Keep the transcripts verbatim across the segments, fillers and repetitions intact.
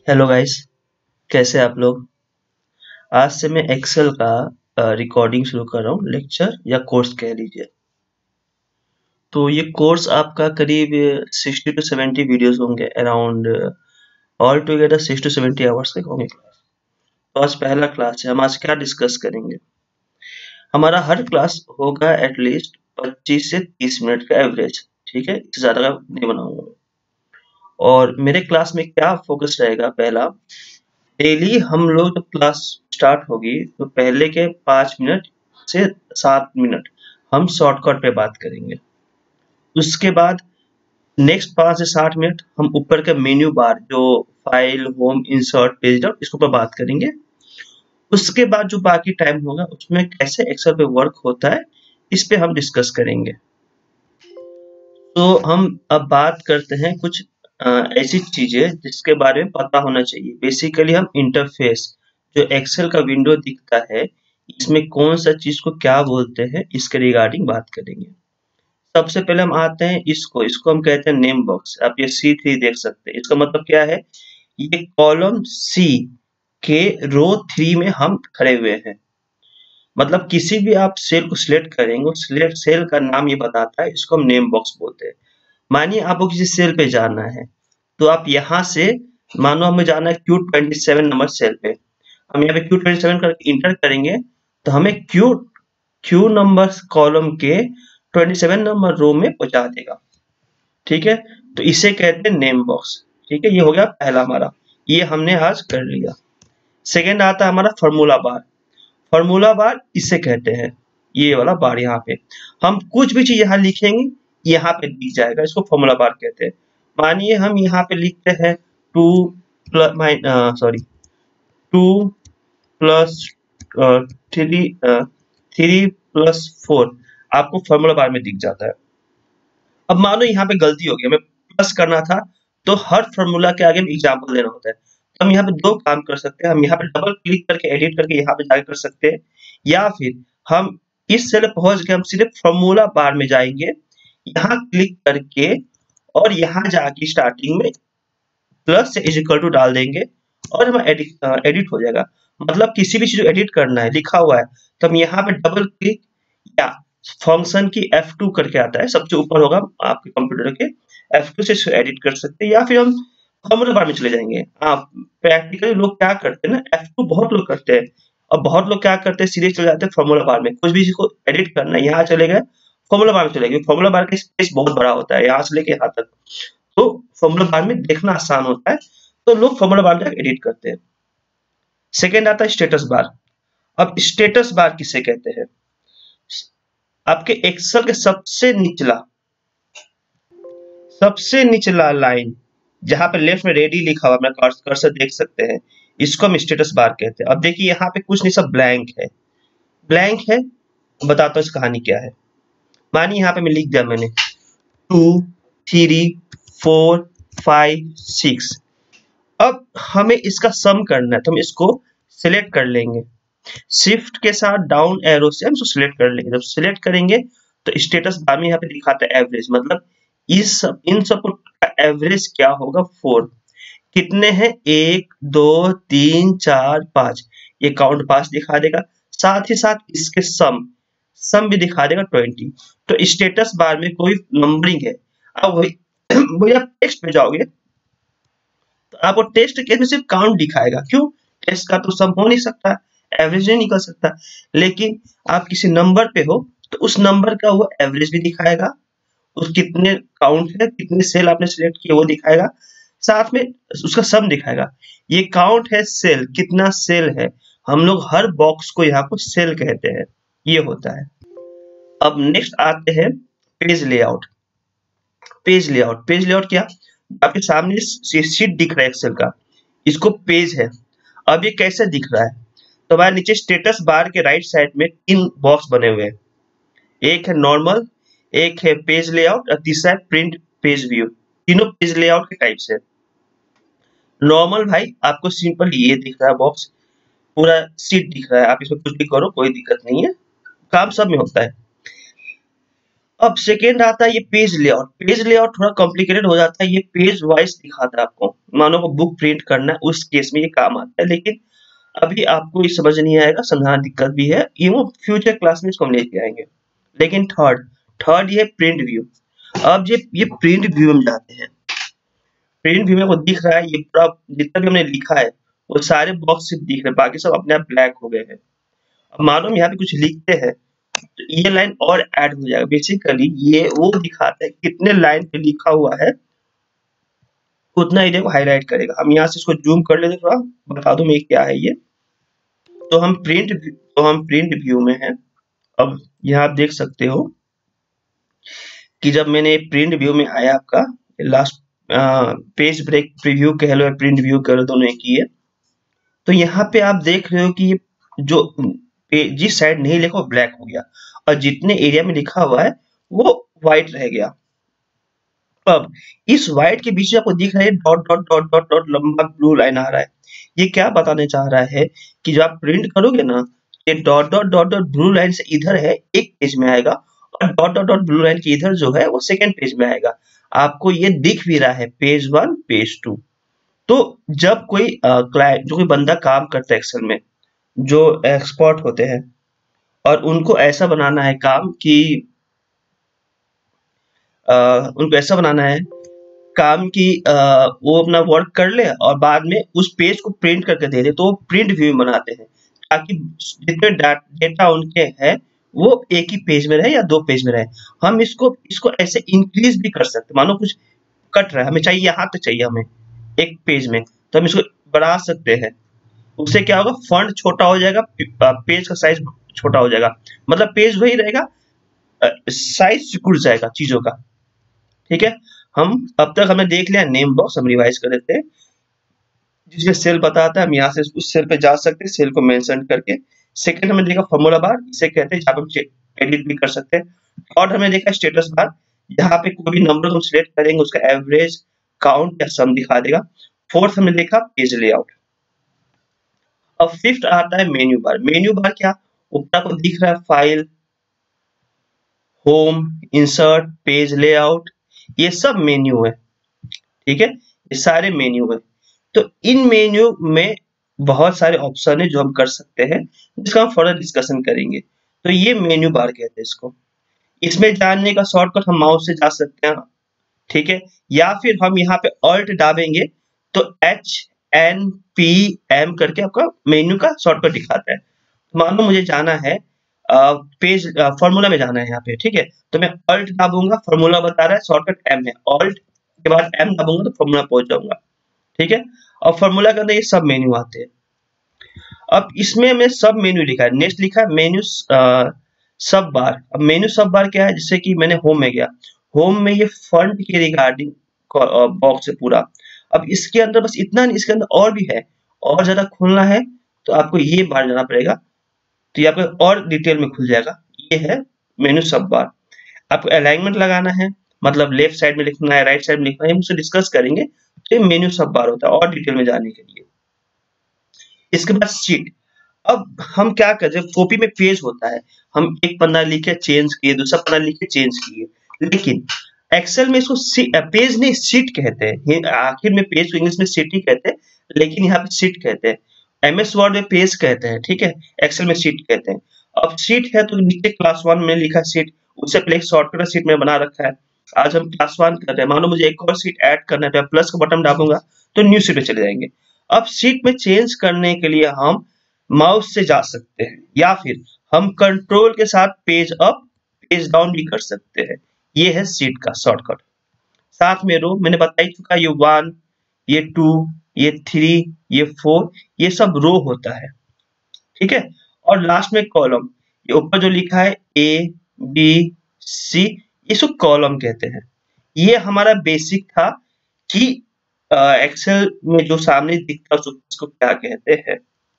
Hello guys, कैसे आप लोग। आज से मैं एक्सेल का रिकॉर्डिंग शुरू कर रहा हूँ, लेक्चर या कोर्स कह लीजिए। तो ये कोर्स आपका करीब सिक्सटी टू सेवेंटी वीडियोस होंगे, around all together six to seventy hours तक होंगे क्लास। तो आज पहला क्लास है। हम आज क्या डिस्कस करेंगे। हमारा हर क्लास होगा एटलीस्ट पच्चीस से तीस मिनट का एवरेज, ठीक है, इससे ज़्यादा का नहीं बनाऊंगा मैं। और मेरे क्लास में क्या फोकस रहेगा, पहला, डेली हम लोग जब क्लास स्टार्ट होगी तो पहले के पाँच मिनट से सात मिनट हम शॉर्टकट पे बात करेंगे। उसके बाद नेक्स्ट पाँच से साठ मिनट हम ऊपर का मेन्यू बार, जो file, home, insert, page down, इसके ऊपर बात करेंगे। उसके बाद जो बाकी टाइम होगा उसमें कैसे एक्सेल पे वर्क होता है, इस पे हम डिस्कस करेंगे। तो हम अब बात करते हैं कुछ आ, ऐसी चीजें जिसके बारे में पता होना चाहिए। बेसिकली हम इंटरफेस, जो एक्सेल का विंडो दिखता है, इसमें कौन सा चीज को क्या बोलते हैं, इसके रिगार्डिंग बात करेंगे। सबसे पहले हम आते हैं इसको इसको हम कहते हैं नेम बॉक्स। आप ये सी थ्री देख सकते हैं, इसका मतलब क्या है, ये कॉलम सी के रो थ्री में हम खड़े हुए हैं। मतलब किसी भी आप सेल को सिलेक्ट करेंगे, सिलेक्ट सेल का नाम ये बताता है, इसको हम नेम बॉक्स बोलते हैं। मानिए आपको किसी सेल पे जाना है, तो आप यहाँ से, मानो हमें जाना है Q twenty seven number cell पे, हम यहाँ पे क्यू ट्वेंटी सेवन करके इंटर करेंगे तो हमें क्यू क्यू नंबर कॉलम के ट्वेंटी सेवन नंबर रो में पहुंचा देगा। ठीक है, तो इसे कहते हैं नेम बॉक्स। ठीक है, ये हो गया पहला हमारा, ये हमने आज कर लिया। सेकेंड आता है हमारा फॉर्मूला बार। फॉर्मूला बार इसे कहते हैं, ये वाला बार, यहाँ पे हम कुछ भी चीज यहाँ लिखेंगे यहाँ पे दिख जाएगा, इसको फॉर्मूला बार कहते हैं। मानिए हम यहाँ पे लिखते हैं two plus sorry two plus three three plus four, आपको फॉर्मूला बार में दिख जाता है। अब मानो यहाँ पे गलती हो गई, हमें प्लस करना था, तो हर फॉर्मूला के आगे एग्जाम्पल देना होता है। तो हम यहाँ पे दो काम कर सकते हैं, हम यहाँ पे डबल क्लिक करके एडिट करके यहाँ पे जाके कर सकते हैं, या फिर हम इस सेल पहुंच के हम सिर्फ फॉर्मूला बार में जाएंगे, यहाँ क्लिक करके और यहाँ जाके स्टार्टिंग में प्लस से इज इक्वल टू डाल देंगे और हम एडिट एडिट हो जाएगा। मतलब किसी भी चीज को एडिट करना है, लिखा हुआ है, तो हम यहाँ पे डबल क्लिक या फंक्शन की एफ टू करके आता है, सबसे ऊपर होगा आपके कंप्यूटर के, एफ टू से एडिट कर सकते हैं, या फिर हम फॉर्मूला बार में चले जाएंगे। आप प्रैक्टिकली लोग क्या करते हैं ना, एफ टू बहुत लोग करते हैं, और बहुत लोग क्या करते हैं, सीधे चले जाते हैं फॉर्मूला बार में। कुछ भी चीज को एडिट करना है, यहाँ चले गए फॉर्मूला बार में चले गए, फॉर्मूला बार का स्पेस बहुत बड़ा होता है, यहाँ से लेके यहाँ तक, तो फॉर्मूला बार में देखना आसान होता है, तो लोग फॉर्मूला बार में एडिट करते हैं। सेकेंड आता है स्टेटस बार। अब स्टेटस बार किसे कहते हैं, आपके एक्सेल के सबसे निचला सबसे निचला लाइन, जहां पे लेफ्ट में रेडी लिखा हुआ, अपना कर्सर देख सकते हैं, इसको हम स्टेटस बार कहते हैं। अब देखिए यहाँ पे कुछ नहीं, सब ब्लैंक है, ब्लैंक है। बताता हूँ इस कहानी क्या है। मानिए यहाँ पे मैं लिख दिया मैंने two three four five six. अब हमें इसका सम करना है, तो हम इसको सिलेक्ट कर लेंगे, शिफ्ट के साथ डाउन एरो से हम इसको सिलेक्ट कर लेंगे। जब सिलेक्ट करेंगे तो स्टेटस बार में यहाँ पे दिखाता है एवरेज, मतलब इस सब इन सब का एवरेज क्या होगा, फोर। कितने हैं, एक दो तीन चार पांच, ये काउंट पांच दिखा देगा, साथ ही साथ इसके सम सम भी दिखा देगा ट्वेंटी। तो स्टेटस बार में कोई नंबरिंग है, अब वही वही आप टेक्स्ट पे जाओगे तो आपको टेस्ट केस में सिर्फ काउंट दिखाएगा। क्यों, टेस्ट का तो सम हो नहीं सकता, एवरेज नहीं निकल सकता। लेकिन आप किसी नंबर पे हो तो उस नंबर का वो एवरेज भी दिखाएगा, उस कितने काउंट है, कितने सेल आपने सिलेक्ट किए वो दिखाएगा, साथ में उसका सम दिखाएगा। ये काउंट है, सेल कितना सेल है, हम लोग हर बॉक्स को यहाँ को सेल कहते हैं, ये होता है। अब नेक्स्ट आते हैं page layout. Page layout page layout क्या, आपके सामने शीट दिख रहा है एक्सेल का, इसको पेज है। अब ये कैसे दिख रहा है, तो हमारे नीचे स्टेटस बार के राइट साइड में तीन बॉक्स बने हुए हैं, एक है नॉर्मल, एक है पेज लेआउट और तीसरा है प्रिंट पेज व्यू। तीनों पेज लेआउट के टाइप से। नॉर्मल भाई आपको सिंपल ये दिख रहा है बॉक्स, पूरा शीट दिख रहा है, आप इसमें कुछ भी करो कोई दिक्कत नहीं है, काम सब में होता है। अब सेकेंड आता है ये पेज लेआउट। पेज लेआउट थोड़ा कॉम्प्लिकेटेड हो जाता है, ये पेज वाइज दिखाता है आपको, मानो को बुक प्रिंट करना है उस केस में ये काम आता है, लेकिन अभी आपको ये समझ नहीं आएगा, समझाना दिक्कत भी है, ये वो फ्यूचर क्लास में इसको हम लेके आएंगे। लेकिन थर्ड थर्ड ये प्रिंट व्यू। अब ये ये प्रिंट व्यू में जाते हैं। प्रिंट व्यू में वो दिख रहा है, ये पूरा जितना भी हमने लिखा है वो सारे बॉक्स सिर्फ दिख रहे हैं, बाकी सब अपने आप ब्लैक हो गए हैं। अब मालूम यहाँ पे कुछ लिखते हैं तो ये लाइन और ऐड हो जाएगा। बेसिकली ये वो दिखाता है कितने लाइन पे लिखा हुआ है, उतना एरिया को हाईलाइट करेगा। हम यहाँ से इसको जूम कर लेते, थोड़ा बता दूं मैं क्या है ये। तो हम प्रिंट तो हम प्रिंट व्यू में हैं। अब यहाँ आप देख सकते हो कि जब मैंने प्रिंट व्यू में आया, आपका लास्ट पेज ब्रेक प्रीव्यू कह लो या प्रिंट व्यू कह लो, दोनों एक ही है। तो यहाँ पे आप देख रहे हो कि ये जो जिस साइड नहीं लिखा वो ब्लैक हो गया और जितने एरिया में लिखा हुआ है वो व्हाइट रह गया। अब इस व्हाइट के बीच में आपको दिख रहा है dot dot dot dot dot लंबा ब्लू लाइन आ रहा है। ये क्या बताने चाह रहा है कि जब आप प्रिंट करोगे ना, ये dot dot dot dot blue line से इधर है एक पेज में आएगा, और dot dot dot blue line के इधर जो है वो सेकेंड पेज में आएगा। आपको ये दिख भी रहा है पेज वन पेज टू। तो जब कोई क्लाइंट जो कोई बंदा काम करता है एक्सेल में, जो एक्सपर्ट होते हैं और उनको ऐसा बनाना है काम कि आ, उनको ऐसा बनाना है काम कि आ, वो अपना वर्क कर ले और बाद में उस पेज को प्रिंट करके दे दे, तो वो प्रिंट व्यू बनाते हैं ताकि जितने डेटा उनके हैं वो एक ही पेज में रहे या दो पेज में रहे। हम इसको इसको ऐसे इंक्रीज भी कर सकते, मानो कुछ कट रहा है, हमें चाहिए यहाँ तक चाहिए हमें एक पेज में, तो हम इसको बढ़ा सकते हैं। उससे क्या होगा, फॉन्ट छोटा हो जाएगा, पेज का साइज छोटा हो जाएगा, मतलब पेज वही रहेगा, साइज सिकुड़ जाएगा चीजों का। ठीक है, हम अब तक हमने देख लिया नेम बॉक्स, हम रिवाइज कर देते हैं। जिसमें सेल बताता है, हम यहाँ से उस सेल पे जा सकते हैं सेल को मेंशन करके। सेकंड हमने देखा फॉर्मूला बार, इसे कहते हैं जहाँ पे हम एडिट भी कर सकते हैं। और हमने देखा स्टेटस बार, यहाँ पे कोई भी नंबर हम सिलेक्ट करेंगे उसका एवरेज, काउंट या सम दिखा देगा। फोर्थ हमने देखा पेज लेआउट। अब फिफ्थ आता है मेन्यू बार। मेन्यू बार क्या, ऊपर को दिख रहा है file, home, insert, page layout, ये सब मेन्यू है। ठीक है, ये सारे मेन्यू है। तो इन मेन्यू में बहुत सारे ऑप्शन है जो हम कर सकते हैं, जिसका हम फर्दर डिस्कशन करेंगे। तो ये मेन्यू बार कहते हैं इसको। इसमें जानने का शॉर्टकट हम माउस से जा सकते हैं, ठीक है, या फिर हम यहाँ पे ऑल्ट दाबेंगे तो एच एन पी एम करके आपका मेन्यू का शॉर्टकट दिखाता है। मान लो मुझे जाना है आ, पेज फॉर्मूला में जाना है यहाँ पे, ठीक है, तो मैं ऑल्ट दाबूंगा, फॉर्मूला बता रहा है शॉर्टकट एम है, ऑल्ट के बाद एम दाबूंगा तो फॉर्मूला पहुंच जाऊंगा। ठीक है, और फॉर्मूला के अंदर ये सब मेन्यू आते हैं। अब इसमें मैं सब मेन्यू लिखा है, नेक्स्ट लिखा है मेन्यू सब बार। अब मेन्यू सब बार क्या है, जैसे कि मैंने होम में गया, होम में ये फंड के रिगार्डिंग बॉक्स है पूरा। अब इसके अंदर बस इतना नहीं, इसके अंदर और भी है, और ज्यादा खोलना है तो आपको ये बार जाना पड़ेगा, तो ये आपको और डिटेल में खुल जाएगा। ये है मेन्यू सब बार। आपको अलाइनमेंट लगाना है, मतलब लेफ्ट साइड में लिखना है, राइट साइड में लिखना है, हम उससे डिस्कस करेंगे। तो ये मेन्यू सब बार होता है और डिटेल में जाने के लिए। इसके बाद शीट। अब हम क्या करते हैं, कॉपी में पेज होता है, हम एक पन्ना लिखे चेंज किए, दूसरा पन्ना लिखे चेंज किए, लेकिन एक्सेल में इसको पेज नहीं शीट कहते हैं। आखिर में पेज को इंग्लिश में शीट ही कहते हैं, लेकिन यहाँ पे शीट कहते हैं। एमएस वर्ड में पेज कहते हैं, ठीक है, एक्सेल में शीट कहते हैं। अब शीट है तो नीचे क्लास वन में लिखा शीट, उससे पहले एक शॉर्टकट शीट में बना रखा है। आज हम क्लास वन कर रहे हैं, मान लो मुझे एक और शीट ऐड करना है, तो प्लस का बटन दाबूंगा तो न्यू शीट में चले जाएंगे। अब शीट में चेंज करने के लिए हम माउस से जा सकते हैं, या फिर हम कंट्रोल के साथ पेज अप पेज डाउन भी कर सकते हैं। ये है शीट का शॉर्टकट। साथ में रो मैंने बता ही चुका, ये वन, ये टू, ये थ्री, ये फोर, ये सब रो होता है। ठीक है, और लास्ट में कॉलम, ये ऊपर जो लिखा है ए बी सी, इसको कॉलम कहते हैं। ये हमारा बेसिक था कि एक्सेल में जो सामने दिखता है उसको क्या कहते हैं।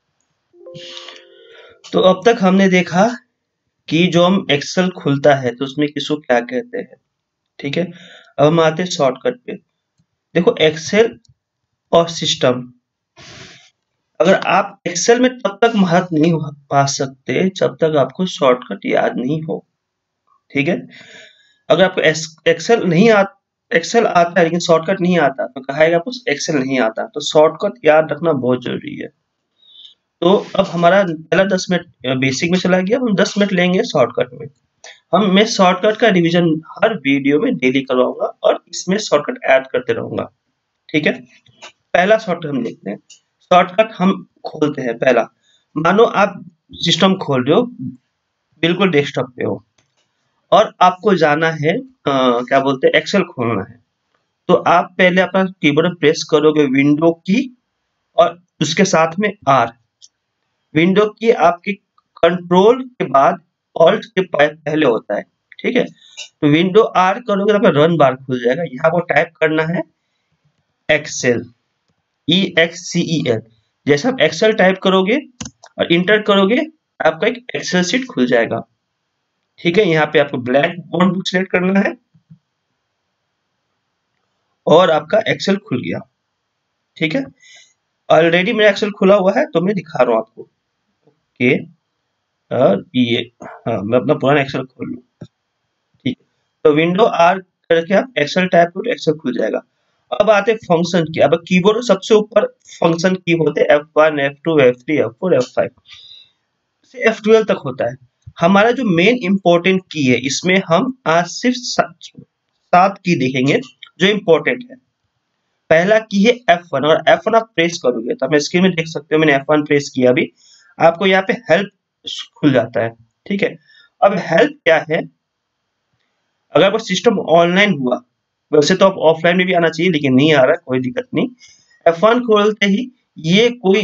तो अब तक हमने देखा कि जो हम एक्सेल खुलता है तो उसमें किसको क्या कहते हैं। ठीक है, अब हम आते हैं शॉर्टकट पे। देखो एक्सेल और सिस्टम, अगर आप एक्सेल में तब तक महारत नहीं पा सकते जब तक आपको शॉर्टकट याद नहीं हो। ठीक है, अगर आपको एक्सेल नहीं आ एक्सेल आता है लेकिन शॉर्टकट नहीं आता तो कहेगा आपको एक्सेल नहीं आता, तो शॉर्टकट याद रखना बहुत जरूरी है। तो अब हमारा पहला दस मिनट बेसिक में चला गया, हम दस मिनट लेंगे शॉर्टकट में। हम मैं शॉर्टकट का रिवीजन हर वीडियो में डेली करवाऊंगा और इसमें शॉर्टकट ऐड करते रहूंगा, ठीक है। पहला शॉर्टकट हम देखते हैं। शॉर्टकट हम खोलते हैं। पहला, मानो आप सिस्टम खोल रहे हो, बिल्कुल डेस्कटॉप पे हो और आपको जाना है आ, क्या बोलते हैं एक्सेल खोलना है, तो आप पहले अपना कीबोर्ड प्रेस करोगे विंडो की और उसके साथ में आर। विंडो की आपकी कंट्रोल के बाद ऑल्ट के पहले होता है, ठीक है। तो विंडो आर करोगे तो रन बार खुल जाएगा। यहाँ पर टाइप करना है Excel, E X C E L. जैसे आप एक्सेल टाइप करोगे और इंटर करोगे आपका एक एक्सेल शीट खुल जाएगा, ठीक है। यहाँ पे आपको ब्लैक बोर्ड बुक सिलेक्ट करना है और आपका एक्सेल खुल गया, ठीक है। ऑलरेडी मेरा एक्सेल खुला हुआ है तो मैं दिखा रहा हूँ आपको। ओके, और ये हाँ, मैं अपना पुराना एक्सेल खोल लूँ, ठीक है। तो विंडो आर करके आप एक्सेल टाइप करो, एक्सेल खुल जाएगा। अब आते फंक्शन की। अब कीबोर्ड सबसे ऊपर फंक्शन की होते हैं F one, F two, F three, F four, F five से एफ ट्वेल्व तक होता है। हमारा जो मेन इंपॉर्टेंट की है इसमें हम आज सिर्फ सात की देखेंगे जो इंपॉर्टेंट है। पहला की है एफ वन, और एफ वन आप प्रेस करोगे तो आप स्क्रीन में देख सकते हो मैंने एफ वन प्रेस किया, अभी आपको यहाँ पे हेल्प खुल जाता है, ठीक है। अब हेल्प क्या है, अगर वो सिस्टम ऑनलाइन हुआ, वैसे तो आप ऑफलाइन में भी आना चाहिए लेकिन नहीं आ रहा, कोई दिक्कत नहीं। एफ वन खोलते ही ये कोई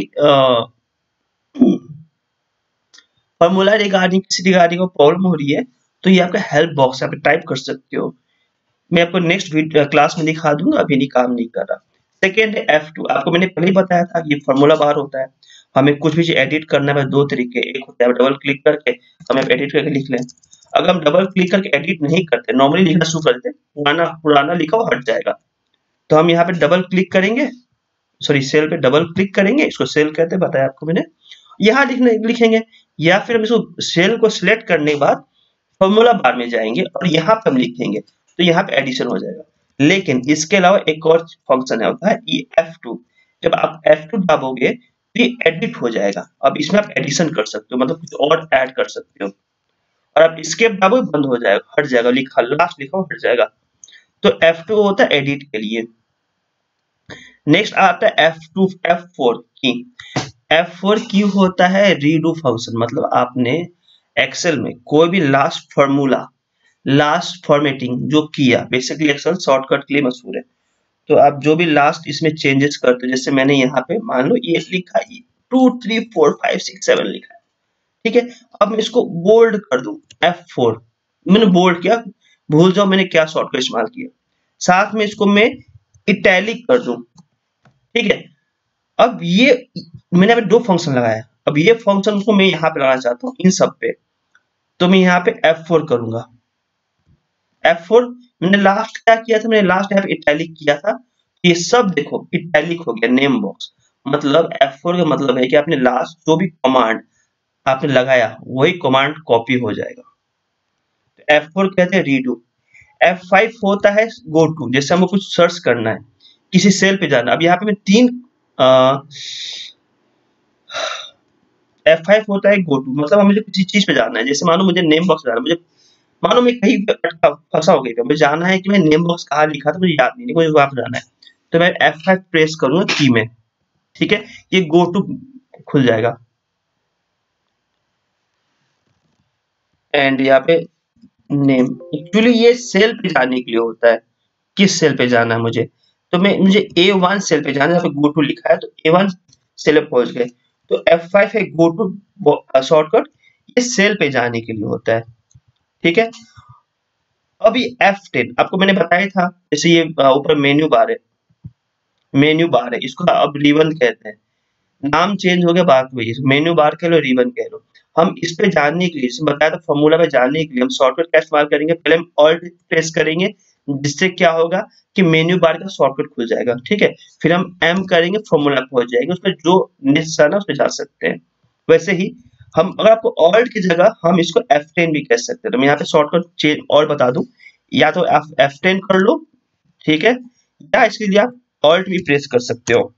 फॉर्मूला रिगार्डिंग किसी रिगार्डिंग को प्रॉब्लम हो रही है तो ये आपका हेल्प बॉक्स है, आप टाइप कर सकते हो। मैं आपको नेक्स्ट क्लास में दिखा दूंगा, अभी नहीं काम नहीं कर रहा। सेकेंड है एफ टू। आपको मैंने पहले ही बताया था ये फॉर्मूला बार होता है। हमें कुछ भी चीज एडिट करना है दो तरीके, एक होता है डबल क्लिक करके हमें एडिट करके लिख लें। अगर हम डबल क्लिक करके एडिट नहीं करते, नॉर्मली लिखना शुरू करते, पुराना पुराना लिखा हुआ हट जाएगा। तो हम यहाँ पे डबल क्लिक करेंगे, सॉरी सेल पे डबल क्लिक करेंगे, इसको सेल कहते हैं, बताया आपको मैंने। यहाँ लिखने लिखेंगे, या फिर हम इसको सेल को सिलेक्ट करने के बाद फॉर्मूला बार में जाएंगे और यहाँ पे हम लिखेंगे तो यहाँ पे एडिशन हो जाएगा। लेकिन इसके अलावा एक और फंक्शन है, होता है ई एफ टू। जब आप एफ टू दबाओगे तो ये एडिट हो जाएगा। अब इसमें आप एडिशन कर सकते हो, मतलब कुछ और ऐड कर सकते हो। और आप एस्केप दबाओगे बंद हो जाएगा, हट जाएगा, लिखा लास्ट लिखा हट जाएगा। तो एफ टू होता है एडिट के लिए। नेक्स्ट आता है F two F four key. F four key होता है रीडू फंक्शन, मतलब आपने एक्सेल में कोई भी लास्ट फॉर्मूला, लास्ट फॉर्मेटिंग जो किया, बेसिकली एक्सेल शॉर्टकट के लिए मशहूर है, तो आप जो भी लास्ट इसमें चेंजेस करते हो, जैसे मैंने यहाँ पे मान लो ये लिखा है two three four five six seven लिखा है, ठीक है। अब मैं इसको बोल्ड कर दूं, एफ फोर मैंने बोल्ड किया, भूल जाओ मैंने क्या शॉर्टकट इस्तेमाल किया। साथ में इसको मैं इटैलिक कर दूं, ठीक है। अब ये मैंने अभी दो फंक्शन लगाया, अब ये फंक्शन को मैं यहाँ पे लगाना चाहता हूँ इन सब पे, तो मैं यहाँ पे एफ फोर करूंगा। एफ फोर मैंने लास्ट क्या किया था, मैंने लास्ट यहाँ पे इटैलिक किया था, ये सब देखो इटैलिक हो गया नेम बॉक्स। मतलब एफ फोर का मतलब है कि आपने लास्ट जो भी कमांड आपने लगाया वही कमांड कॉपी हो जाएगा। तो एफ फोर कहते हैं रीडू। एफ फाइव होता है गो टू, जैसे हमको कुछ सर्च करना है, किसी सेल पे जाना। अब यहाँ पे मैं तीन एफ फाइव होता है गो टू, मतलब हमें किसी चीज पे जाना है, जैसे मानो मुझे नेम बॉक्स जाना है, मुझे मानो मैं कहीं अटका फंसा हो गया, मुझे जाना है कि मैं नेम बॉक्स कहाँ लिखा था मुझे याद नहीं, मुझे वहां पे जाना है, तो मैं एफ फाइव प्रेस करूंगा की में, ठीक है। ये गो टू खुल जाएगा एंड यहाँ पे नेम। एक्चुअली ये सेल पे जाने के लिए होता है, किस सेल पे जाना है मुझे, तो मैं मुझे ए वन सेल पे जाना है, यहाँ पे गो टू लिखा है तो ए वन सेल पे पहुंच गए, तो एफ फाइव है गो टू शॉर्टकट, ये सेल पे जाने के लिए होता है, ठीक है। अब ये एफ टेन आपको मैंने बताया था, जैसे ये ऊपर मेन्यू बार है, मेन्यू बार है, इसको अब रिबन कहते हैं, नाम चेंज हो गया, बात वही है, मेन्यू बार कह लो रिबन कह लो। हम इस पे जानने के लिए, इसमें बताया था फॉर्मूला पे जानने के लिए हम शॉर्टकट का इस्तेमाल करेंगे। पहले हम ऑल्ट प्रेस करेंगे, जिससे क्या होगा कि मेन्यू बार का शॉर्टकट खुल जाएगा, ठीक है। फिर हम एम करेंगे, फॉर्मूला पहुंच जाएंगे, उसमें जो निशान है उस पर जा सकते हैं। वैसे ही हम अगर आपको ऑल्ट की जगह हम इसको एफ टेन भी कह सकते हैं, तो मैं यहाँ पे शॉर्टकट चेंज और बता दूं, या तो एफ टेन कर लो, ठीक है, या इसके लिए आप ऑल्ट भी प्रेस कर सकते हो।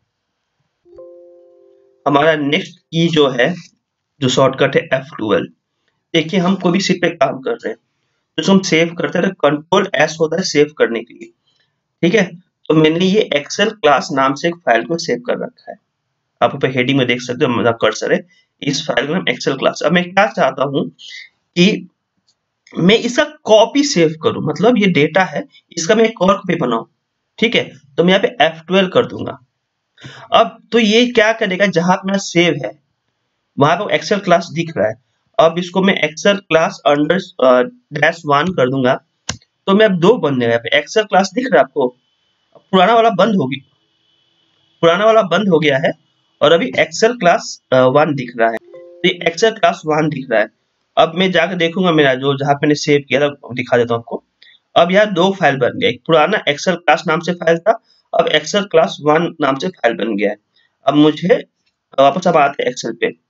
हमारा नेक्स्ट की जो है, जो शॉर्टकट है एफ ट्वेल्व। देखिए हम कोई भी शीट पे काम कर रहे हैं तो जो हम सेव करते हैं कंट्रोल एस होता है सेव करने के लिए, ठीक है। तो मैंने ये एक्सेल क्लास नाम से एक फाइल को सेव कर रखा है, आप ऊपर हेडिंग में देख सकते हो, मेरा कर्सर है इस फाइल का नाम एक्सेल क्लास। अब मैं क्या चाहता हूं कि मैं इसका कॉपी सेव करूं, मतलब ये डेटा है इसका मैं एक और कॉपी बनाऊं, ठीक है। तो मैं यहाँ पे एफ ट्वेल्व कर दूंगा। अब तो ये क्या करेगा, जहां पे मेरा सेव है वहां पे एक्सेल क्लास दिख रहा है। अब इसको मैं Excel class under dash one कर दूंगा, तो मैं अब दो बन जाएगा। यहाँ पे एक्सेल क्लास दिख रहा है आपको, पुराना वाला बंद होगी, पुराना वाला बंद हो गया है और अभी एक्सेल क्लास वन दिख रहा है। तो ये एक्सेल क्लास वन दिख रहा है। अब मैं जाकर देखूंगा मेरा जो जहां मैंने सेव किया था, दिखा देता हूं आपको। अब यहाँ दो फाइल बन गए, एक पुराना एक्सेल क्लास नाम से फाइल था, अब एक्सेल क्लास वन नाम से फाइल बन गया है। अब मुझे वापस अब आते हैं एक्सेल पे।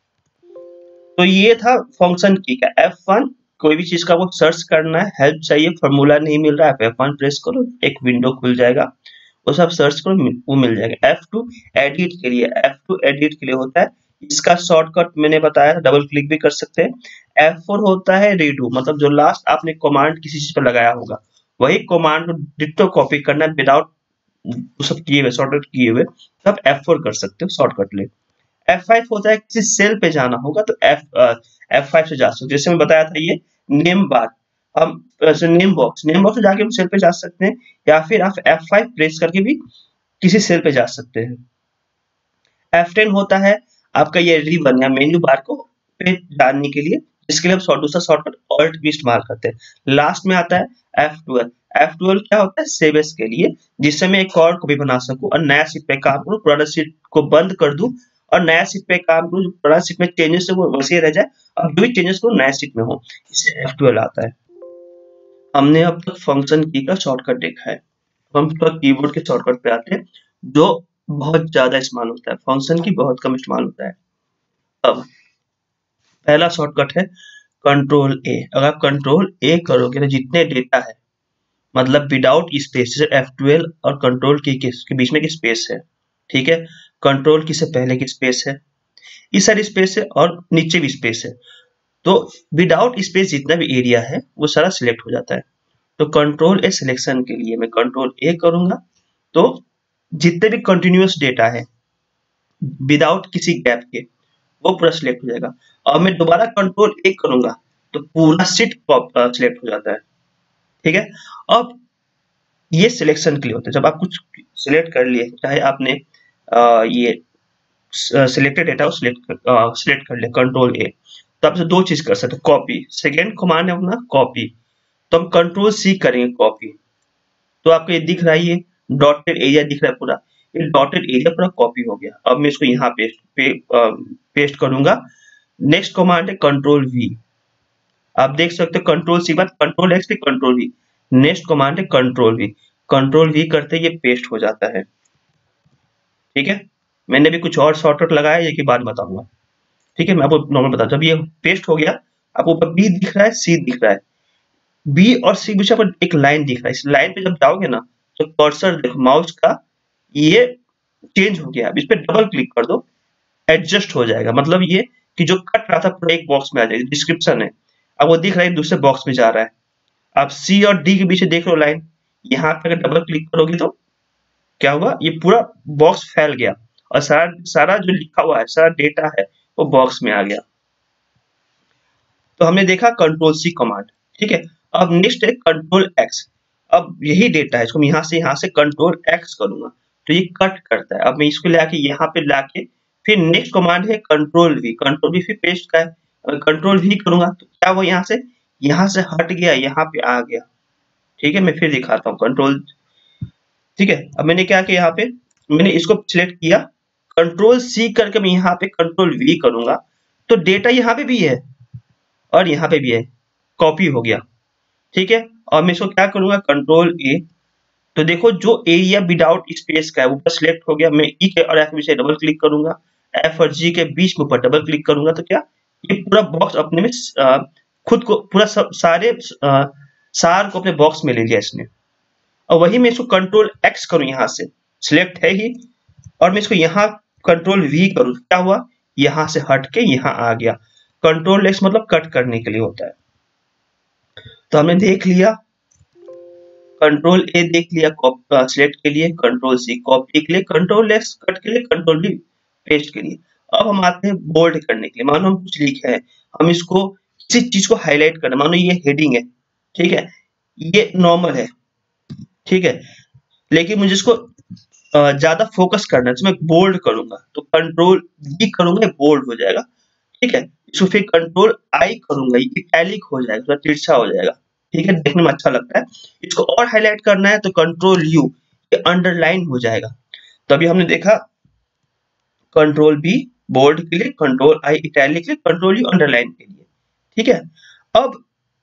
तो ये था फंक्शन की का एफ वन, कोई भी चीज का वो सर्च करना है, हेल्प चाहिए, फॉर्मूला नहीं मिल रहा है, एफ वन प्रेस करो, एक विंडो खुल जाएगा, वो सब सर्च करो, वो मिल जाएगा। एफ टू एडिट के लिए, एफ टू एडिट के लिए होता है, इसका शॉर्टकट मैंने बताया, डबल क्लिक भी कर सकते हैं। एफ फोर होता है रीडू, मतलब जो लास्ट आपने कमांड किसी चीज पर लगाया होगा वही कमांड को डिट्टो कॉपी करना विदाउट सब किए हुए, शॉर्टकट किए हुए, तब एफ फोर कर सकते हो शॉर्टकट ले। एफ फाइव होता है किसी सेल पे जाना होगा तो एफ एफ फाइव से जा सकते हो। जैसे मैं बताया था ये नेम बार, हम नेम बॉक्स नेम बॉक्स में जाके हम सेल पे जा सकते हैं, या फिर आप एफ फाइव प्रेस करके भी किसी सेल पे जा सकते हैं। एफ टेन होता है आपका ये रिबन या मेन्यू बार को पे जानने के लिए, जिसके लिए हम दूसरा शॉर्टकट ऑल्ट भी इस्तेमाल करते हैं। लास्ट में आता है एफ ट्वेल्व। एफ ट्वेल्व क्या होता है, सेव एज के लिए, जिससे मैं एक और कॉपी बना सकूं और नया शीट पे काम करूं, पुराना शीट को बंद कर दूं और नया शीट पे काम करूं, जो पुराना शीट में चेंजेस है वो वैसे रह जाए, अब जो भी चेंजेस करूं नया शीट में हो, इसे एफ ट्वेल्व आता है। हमने अब तक फंक्शन की का शॉर्टकट देखा है, हम तो कीबोर्ड के शॉर्टकट पे आते हैं जो बहुत ज्यादा इस्तेमाल होता है, फंक्शन की बहुत कम इस्तेमाल होता है। अब पहला शॉर्टकट है कंट्रोल ए। अगर आप कंट्रोल ए करोगे तो जितने डेटा है, मतलब विदाउट स्पेस, जैसे एफ ट्वेल्व और कंट्रोल की के बीच में की स्पेस है, ठीक है, कंट्रोल की से पहले की स्पेस है, इस सारी स्पेस है और नीचे भी स्पेस है, तो विदाउट स्पेस जितना भी एरिया है वो सारा सिलेक्ट हो जाता है। तो कंट्रोल ए सिलेक्शन के लिए मैं कंट्रोल ए करूंगा, तो जितने भी कंटिन्यूअस डेटा है विदाउट किसी गैप के वो पूरा सिलेक्ट हो जाएगा। और मैं दोबारा कंट्रोल ए करूंगा तो पूरा सीट सिलेक्ट हो जाता है, ठीक है। अब ये सिलेक्शन के लिए होता है, जब आप कुछ सिलेक्ट कर लिए, चाहे आपने आ, ये सिलेक्टेड डेटा को सिलेक्ट सिलेक्ट कर लिया कंट्रोल ए, तो आप दो चीज कर सकते हो, कॉपी, सेकेंड कमांड है अपना कॉपी, तो हम कंट्रोल सी करेंगे कॉपी, तो आपको ये दिख रहा है, ये डॉटेड एरिया दिख रहा है पूरा, ये डॉटेड एरिया पूरा कॉपी हो गया। अब मैं इसको यहाँ पेस्ट पे, पेस्ट करूंगा। नेक्स्ट कमांड है कंट्रोल वी, आप देख सकते हो कंट्रोल सी बाद कंट्रोल एक्स पे कंट्रोल वी, नेक्स्ट कमांड है कंट्रोल वी, कंट्रोल वी करते ये पेस्ट हो जाता है, ठीक है। मैंने भी कुछ और शॉर्टकट लगाया ये की बाद बताऊंगा, ठीक है। मैं आपको नॉर्मल बता, जब ये पेस्ट हो गया आपको ऊपर बी दिख रहा है, सी दिख रहा है, बी और सी बीच पर एक लाइन दिख रहा है, इस लाइन पे जब जाओगे ना तो कर्सर देखो माउस का ये चेंज हो गया, अब इस पे डबल क्लिक कर दो, एडजस्ट हो जाएगा, मतलब ये कि जो कट रहा था पूरा एक बॉक्स में आ जाएगा, डिस्क्रिप्शन है, अब वो दिख रहा है दूसरे बॉक्स में जा रहा है। आप सी और डी के बीच देख लो लाइन, यहाँ पे अगर डबल क्लिक करोगे तो क्या हुआ, ये पूरा बॉक्स फैल गया और सारा सारा जो लिखा हुआ है, सारा डेटा है वो बॉक्स में आ गया। तो हमने देखा कंट्रोल सी कमांड, ठीक है। अब नेक्स्ट है कंट्रोल एक्स। अब यही डेटा है, इसको मैं यहाँ से यहाँ से कंट्रोल एक्स करूंगा तो ये कट करता है। अब मैं इसको लाके यहाँ पे लाके फिर नेक्स्ट कमांड है कंट्रोल वी, कंट्रोल वी फिर पेस्ट का है, अगर कंट्रोल वी करूंगा तो क्या वो यहाँ से यहाँ से हट गया, यहाँ पे आ गया, ठीक है। मैं फिर दिखाता हूँ कंट्रोल, ठीक है। अब मैंने क्या किया, यहाँ पे मैंने इसको सिलेक्ट किया, कंट्रोल सी करके मैं यहाँ पे कंट्रोल वी करूंगा तो डेटा यहाँ पे भी है और यहाँ पे भी है, कॉपी हो गया, ठीक है। और मैं इसको क्या करूंगा कंट्रोल ए, तो देखो जो एरिया विदाउट स्पेस का है ऊपर सिलेक्ट हो गया, मैं ई के और एफ में से डबल क्लिक करूंगा, एफ और जी के बीच में ऊपर डबल क्लिक करूंगा तो क्या ये पूरा बॉक्स अपने में आ, खुद को पूरा सब सारे आ, सार को अपने बॉक्स में ले लिया इसने, और वही मैं इसको कंट्रोल एक्स करूं, यहाँ से सिलेक्ट है ही, और मैं इसको यहाँ कंट्रोल वी करूं, क्या हुआ, यहाँ से हट के यहाँ आ गया। कंट्रोल एक्स मतलब कट करने के लिए होता है। तो हमने देख लिया, कंट्रोल ए देख लिया सिलेक्ट के लिए, कंट्रोल सी कॉपी के लिए, कंट्रोल एक्स कट के लिए, कंट्रोल वी पेस्ट के लिए। अब हम आते हैं बोल्ड करने के लिए। मानो हम कुछ लिखे हैं, हम इसको किसी चीज को हाईलाइट करना, मानो ये हेडिंग है, ठीक है, ये नॉर्मल है, ठीक है, लेकिन मुझे इसको ज्यादा फोकस करना है, तो मैं बोल्ड करूंगा, तो कंट्रोल वी करूंगा, बोल्ड हो जाएगा, ठीक है। इसको फिर कंट्रोल आई करूंगा, ये इटैलिक हो जाएगा, थोड़ा तिरछा हो जाएगा, ठीक है, देखने में अच्छा लगता है। इसको और हाईलाइट करना है तो कंट्रोल यू, ये अंडरलाइन हो जाएगा। तो अभी हमने देखा कंट्रोल बी बोल्ड के लिए, कंट्रोल आई इटैलिक के लिए, कंट्रोल यू अंडरलाइन के लिए, ठीक है। अब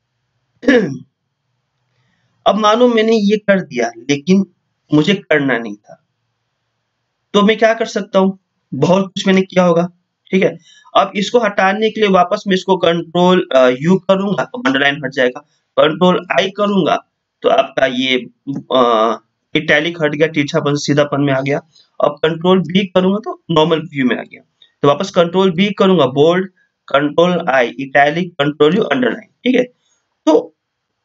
अब मानो मैंने ये कर दिया, लेकिन मुझे करना नहीं था, तो मैं क्या कर सकता हूँ, बहुत कुछ मैंने किया होगा, ठीक है। अब इसको हटाने के लिए वापस मैं इसको कंट्रोल यू करूंगा तो अंडरलाइन हट जाएगा, कंट्रोल आई करूंगा तो आपका ये इटैलिक हट गया, तिरछापन सीधापन में आ गया। अब कंट्रोल बी करूंगा तो नॉर्मल व्यू में आ गया। तो वापस कंट्रोल बी करूंगा bold, control I italic, control U underline, ठीक है। तो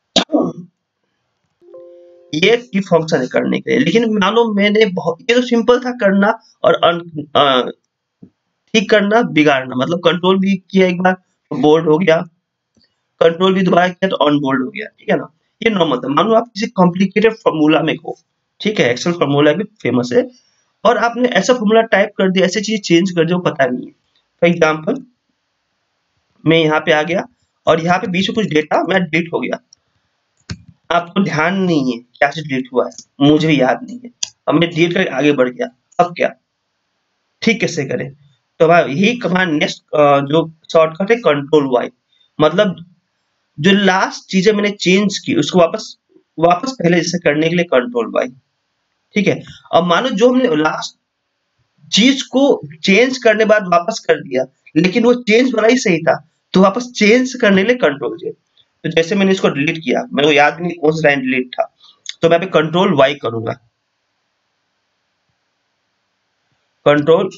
ये की फंक्शन है करने के लिए, लेकिन मानो मैंने बहुत, ये तो सिंपल था करना और ठीक करना, बिगाड़ना, मतलब कंट्रोल भी किया एक बार तो बोल्ड हो गया, कंट्रोल भी दोबारा किया तो ऑन बोल्ड हो गया, ठीक है ना। ये नॉर्मल था। मानो आप किसी कॉम्प्लिकेटेड फॉर्मूला में हो, ठीक है, एक्सेल फॉर्मूला भी फेमस है, और आपने ऐसा फॉर्मूला टाइप कर दिया, ऐसी चीज चेंज कर दिया, पता नहीं है। फॉर एग्जाम्पल मैं यहाँ पे आ गया और यहाँ पे बीच में कुछ डेटा मैं डिलीट हो गया, आपको ध्यान नहीं है क्या से डिलीट हुआ है, मुझे भी याद नहीं है, अब मैं डिलीट करके आगे बढ़ गया, अब क्या, ठीक कैसे करें। तो भाई यही कमांड नेक्स्ट जो शॉर्टकट है कंट्रोल वाई, मतलब जो लास्ट चीजें मैंने चेंज की उसको वापस वापस पहले जैसे करने के लिए कंट्रोल वाई, ठीक है। अब मानो जो हमने लास्ट चीज को चेंज करने बाद वापस कर दिया, लेकिन वो चेंज वाला ही सही था, तो वापस चेंज करने के लिए कंट्रोल जे। तो जैसे मैंने इसको डिलीट किया, मेरे को याद नहीं कौन सा लाइन डिलीट था, तो मैं कंट्रोल वाई करूंगा, कंट्रोल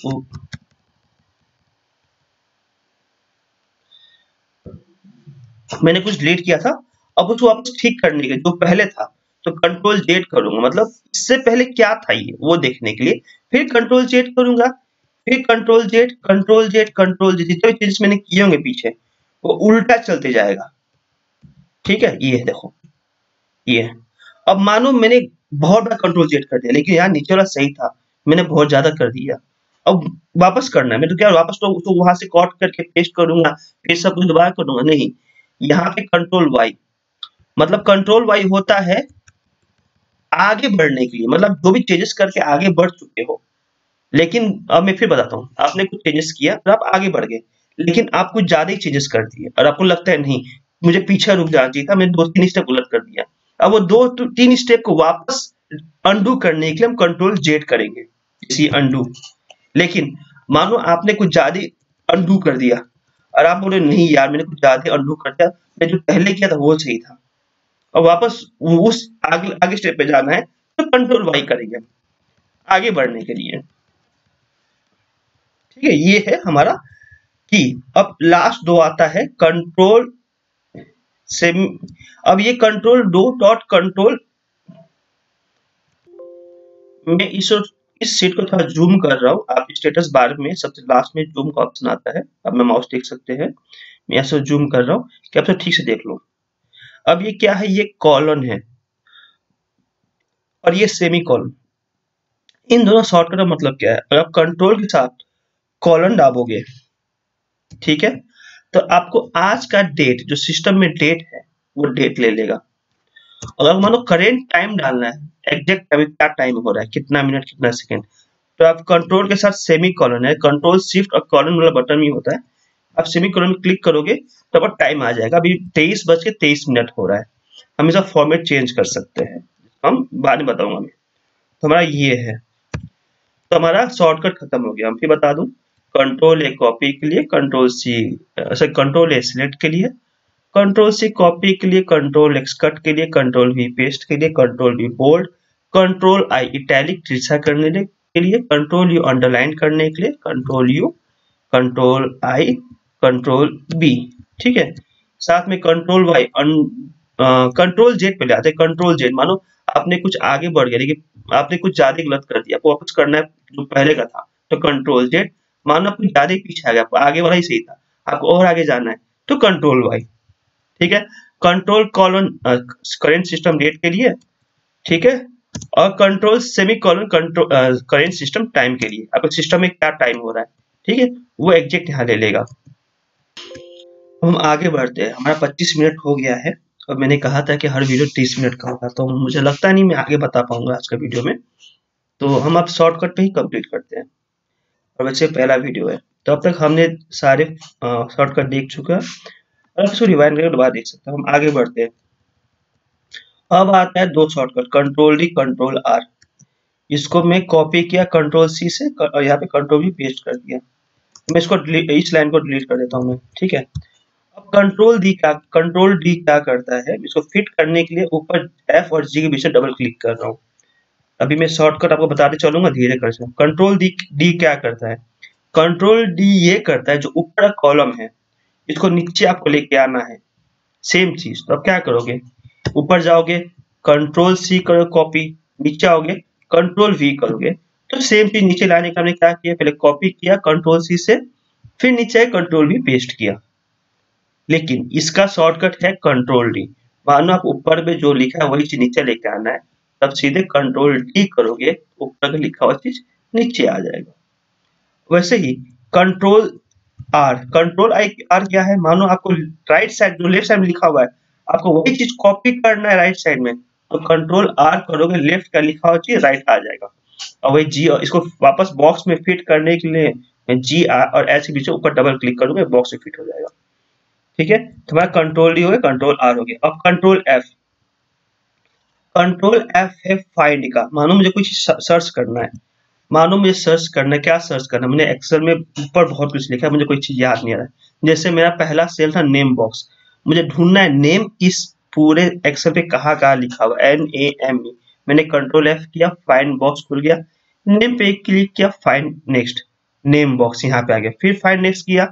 मैंने कुछ डिलीट किया था, अब उसको वापस ठीक करने के जो पहले था तो कंट्रोल जेड करूंगा, मतलब इससे पहले क्या था ये वो देखने के लिए, फिर कंट्रोल जेड करूंगा, फिर control Z, control Z, control Z, जितने भी चेंजेस मैंने किए होंगे पीछे वो उल्टा चलते जाएगा, ठीक है। ये है देखो, ये अब मानो मैंने बहुत बड़ा कंट्रोल जेड कर दिया, लेकिन यार नीचे वाला सही था, मैंने बहुत ज्यादा कर दिया, अब वापस करना है, मैं तो क्या वापस तो, तो वहां से कॉट करके पेस्ट करूंगा, फिर सब कुछ दोबारा करूंगा, नहीं, यहाँ पे कंट्रोल वाई, मतलब कंट्रोल वाई होता है आगे बढ़ने के लिए, मतलब जो भी चेंजेस करके आगे बढ़ चुके हो, लेकिन अब मैं फिर बताता हूँ, आपने कुछ चेंजेस किया और आप आगे बढ़ गए, लेकिन आप कुछ ज्यादा ही चेंजेस कर दिए और आपको लगता है नहीं मुझे पीछे रुक जाना चाहिए था, मैंने दो तीन स्टेप गलत कर दिया, अब वो दो तीन स्टेप को वापस अंडू करने के लिए हम कंट्रोल जेड करेंगे, इसी अंडू। लेकिन मानो आपने कुछ ज्यादा अंडू कर दिया और आप बोले नहीं यार मैंने कुछ ज्यादा अंडू कर दिया, मैं जो पहले किया था वो सही था, और वापस उस आगे आगे स्टेप पे जाना है तो कंट्रोल वाई करेंगे आगे बढ़ने के लिए, ठीक है। ये है हमारा की। अब लास्ट दो आता है कंट्रोल से, अब ये कंट्रोल दो डॉट कंट्रोल, मैं इस इस सीट को थोड़ा जूम कर रहा हूँ, आप स्टेटस बार में सबसे लास्ट में जूम का ऑप्शन आता है, अब मैं माउस देख सकते हैं, मैं ऐसे जूम कर रहा हूँ कि आप सब ठीक से देख लो। अब ये क्या है, ये कॉलन है और ये सेमी कॉलन, इन दोनों शॉर्टकट का मतलब क्या है, अगर आप कंट्रोल के साथ कॉलन दाबोगे, ठीक है, तो आपको आज का डेट जो सिस्टम में डेट है वो डेट ले लेगा, अगर मानो करेंट टाइम डालना है, एग्जैक्ट अभी क्या टाइम हो रहा है, कितना मिनट कितना सेकंड, तो आप कंट्रोल के साथ सेमी कॉलन है, कंट्रोल शिफ्ट और कॉलन वाला बटन ही होता है, आप सेमी कॉलन में क्लिक करोगे तो अब टाइम आ जाएगा, अभी तेईस बज के तेईस मिनट हो रहा है, हम इसका फॉर्मेट चेंज कर सकते हैं, हम बाद में बताऊंगा मैं। तो हमारा ये है, तो हमारा शॉर्टकट खत्म हो गया। हम फिर बता दूं, कंट्रोल ए कॉपी के लिए, control C, control A select के लिए, कंट्रोल सी कॉपी के लिए, कंट्रोल एक्स कट के लिए, कंट्रोल वी पेस्ट के लिए, control V bold, control I italic तिरछा करने के लिए, कंट्रोल यू अंडरलाइन करने के लिए, control U, control I, control B. ठीक है, साथ में कंट्रोल वाई, कंट्रोल जेड पे ले आते हैं। कंट्रोल जेड, मानो आपने कुछ आगे बढ़ गया लेकिन आपने कुछ ज्यादा गलत कर दिया, आपको कुछ करना है जो पहले का था, तो कंट्रोल जेड। मानो आप कुछ ज्यादा पीछे आ गया, आगे वाला ही सही था, आपको और आगे जाना है, तो कंट्रोल वाई। ठीक है, control colon current system date के लिए, ठीक है, और control semicolon control current system time के लिए, आपके सिस्टम में क्या टाइम हो रहा है, ठीक है, वो एग्जैक्ट यहाँ ले लेगा। हम आगे बढ़ते हैं, हमारा पच्चीस मिनट हो गया है और मैंने कहा था कि हर वीडियो तीस मिनट का होगा, तो मुझे लगता नहीं मैं आगे बता पाऊंगा आज का वीडियो में, तो हम अब शॉर्टकट पे ही कंप्लीट करते हैं। और वैसे पहला वीडियो है, तो अब तक हमने सारे शॉर्टकट देख चुका है, और इसको रिवाइंड करके दोबारा देख सकते हैं। हम आगे बढ़ते हैं, अब आता है दो shortcut, control D, control R. इसको मैं कॉपी किया कंट्रोल सी से और यहाँ पे कंट्रोल भी पेस्ट कर दिया। मैं इसको इस लाइन को डिलीट कर देता हूँ मैं, ठीक है। अब कंट्रोल डी क्या कंट्रोल डी क्या करता है, इसको फिट करने के लिए ऊपर एफ और जी के बीच में डबल क्लिक कर रहा हूँ। अभी मैं शॉर्टकट आपको बताते चलूंगा, धीरे कर से। कंट्रोल डी डी क्या करता है, कंट्रोल डी ये करता है जो ऊपर कॉलम है इसको नीचे आपको लेके आना है, सेम चीज। तो अब क्या करोगे, ऊपर जाओगे, कंट्रोल सी करो कॉपी, नीचे आओगे कंट्रोल वी करोगे, तो सेम चीज नीचे लाने का हमने क्या किया, पहले कॉपी किया कंट्रोल सी से, फिर नीचे कंट्रोल वी पेस्ट किया। लेकिन इसका शॉर्टकट है कंट्रोल डी। मानो आप ऊपर में जो लिखा है वही चीज नीचे लेके आना है, तब सीधे कंट्रोल डी करोगे, ऊपर लिखा हुआ चीज नीचे आ जाएगा। वैसे ही control R, control I R क्या है, मानो आपको राइट साइड जो लेफ्ट साइड में लिखा हुआ है आपको वही चीज कॉपी करना है राइट साइड में, तो कंट्रोल आर करोगे, लेफ्ट का लिखा हुआ चीज राइट आ जाएगा। और वही जी, इसको वापस बॉक्स में फिट करने के लिए जी आर और एच के बीच में ऊपर डबल क्लिक करोगे, बॉक्स में फिट हो जाएगा। ठीक है, तुम्हारा कंट्रोल डी हो गया, कंट्रोल आर हो गया। अब कंट्रोल एफ, कंट्रोल एफ है फाइंड का। मानो मुझे कुछ सर्च करना है, मानो मुझे सर्च करना है, क्या सर्च करना है, मैंने एक्सेल में ऊपर बहुत कुछ लिखा है, मुझे कोई चीज याद नहीं आ रहा है। जैसे मेरा पहला सेल था नेम बॉक्स, मुझे ढूंढना है नेम इस पूरे एक्सेल पे कहाँ कहाँ लिखा हुआ, एन ए एम ई। मैंने कंट्रोल एफ किया, फाइंड बॉक्स खुल गया, नेम पे क्लिक किया, फाइंड नेक्स्ट, नेम बॉक्स यहाँ पे आ गया, फिर फाइंड नेक्स्ट किया,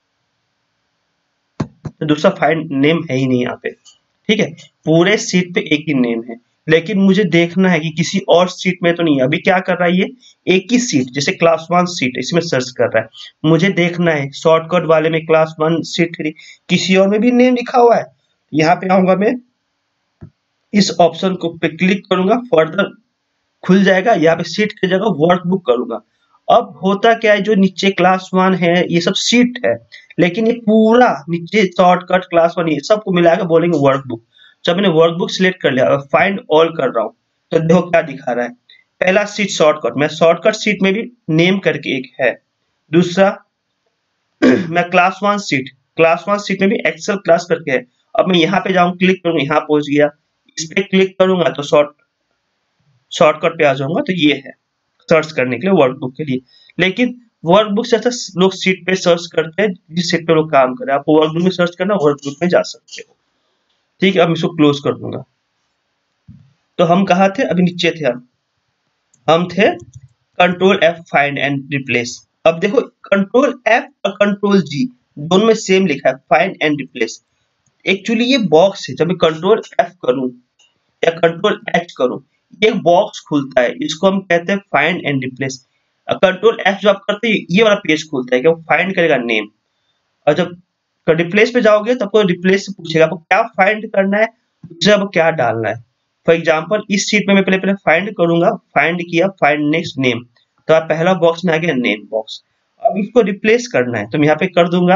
तो दूसरा फाइंड नेम है ही नहीं यहाँ पे। ठीक है, पूरे सीट पे एक ही नेम है, लेकिन मुझे देखना है कि किसी और सीट में तो नहीं है। अभी क्या कर रहा है ये, एक ही सीट, जैसे क्लास वन सीट इसमें सर्च कर रहा है, मुझे देखना है शॉर्टकट वाले में क्लास वन सीट थ्री किसी और में भी नेम लिखा हुआ है। यहाँ पे आऊंगा मैं, इस ऑप्शन को पे क्लिक करूंगा, फर्दर खुल जाएगा, यहाँ पे सीट की जगह वर्कबुक करूंगा। अब होता क्या है, जो नीचे क्लास वन है ये सब सीट है, लेकिन ये पूरा नीचे शॉर्टकट क्लास वन ये सबको मिलाकर बोलेंगे वर्कबुक। जब मैंने वर्कबुक सिलेक्ट कर लिया और फाइंड ऑल कर रहा हूँ, तो देखो क्या दिखा रहा है, पहला सीट शॉर्टकट, मैं शॉर्टकट सीट में भी नेम करके एक है, दूसरा मैं class one sheet, class one sheet में भी एक्सेल क्लास करके है। अब मैं यहाँ पे जाऊँ, क्लिक करूंगा, यहाँ पहुंच गया, इस पे क्लिक करूंगा तो शॉर्ट शॉर्टकट पे आ जाऊंगा, तो ये है सर्च करने के लिए वर्कबुक के लिए। लेकिन वर्कबुक से अच्छा लोग सीट पे सर्च करते हैं, जिस सीट पे लोग काम कर रहे हैं। आपको वर्कबुक में सर्च करना, वर्कबुक में जा सकते हो। ठीक है, अब इसको क्लोज कर दूंगा। तो हम कहा थे, अभी नीचे थे हम हम थे control F find and replace. अब देखो कंट्रोल एफ और कंट्रोल जी दोनों में सेम लिखा है, फाइंड एंड रिप्लेस। एक्चुअली ये बॉक्स है, जब मैं कंट्रोल एफ करूं या कंट्रोल एच करूं, ये बॉक्स खुलता है, इसको हम कहते हैं find and replace. Control F जब आप करते हैं ये वाला पेज खुलता है कि वो फाइंड करेगा नेम, और जब रिप्लेस पे जाओगे तो आपको रिप्लेस से पूछेगा आपको क्या फाइंड करना है, दूसरा आपको क्या डालना है। फॉर एग्जांपल इस सीट में मैं पहले पहले फाइंड करूंगा, फाइंड किया, फाइंड नेक्स्ट नेम, तो आप पहला बॉक्स में आ गया नेम बॉक्स। अब इसको रिप्लेस करना है तो मैं यहाँ पे कर दूंगा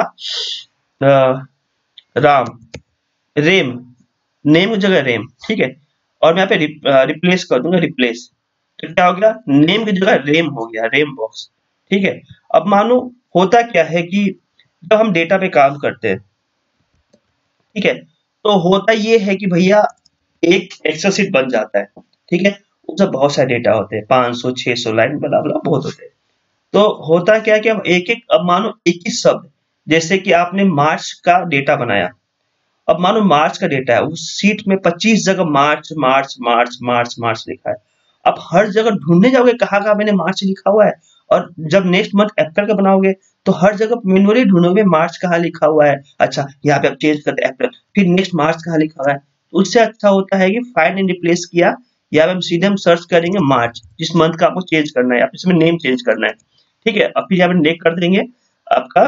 राम, रेम, नेम की जगह रेम। ठीक है, और मैं यहाँ पे रिप्लेस कर दूंगा रिप्लेस, तो क्या हो गया, नेम की जगह रेम हो गया, रेम बॉक्स। ठीक है, अब मानो होता क्या है कि जब हम डेटा पे काम करते हैं, ठीक है, तो होता ये है कि भैया एक एक्सेल शीट बन जाता है, ठीक है, उसमें बहुत सारे डेटा होते हैं, पाँच सौ छह सौ लाइन बला बला बहुत होते हैं। तो होता क्या है कि अब एक एक, अब मानो एक ही शब्द, जैसे कि आपने मार्च का डेटा बनाया, अब मानो मार्च का डेटा है, उस सीट में पच्चीस जगह मार्च मार्च मार्च मार्च मार्च लिखा है। अब हर जगह ढूंढने जाओगे कहाँ कहाँ मैंने मार्च लिखा हुआ है, और जब नेक्स्ट मंथ अप्रैल का बनाओगे तो हर जगह मैन्युअली ढूंढोगे मार्च कहाँ लिखा हुआ है। अच्छा, यहाँ पे आप चेंज करते अप्रैल, फिर नेक्स्ट मार्च कहाँ लिखा हुआ है। तो उससे अच्छा होता है कि फाइंड एंड रिप्लेस किया, या हम सीधे हम सर्च करेंगे मार्च, जिस मंथ का आपको चेंज करना है, आप इसमें नेम चेंज करना है, ठीक है। अब फिर यहाँ पे नेक कर देंगे आपका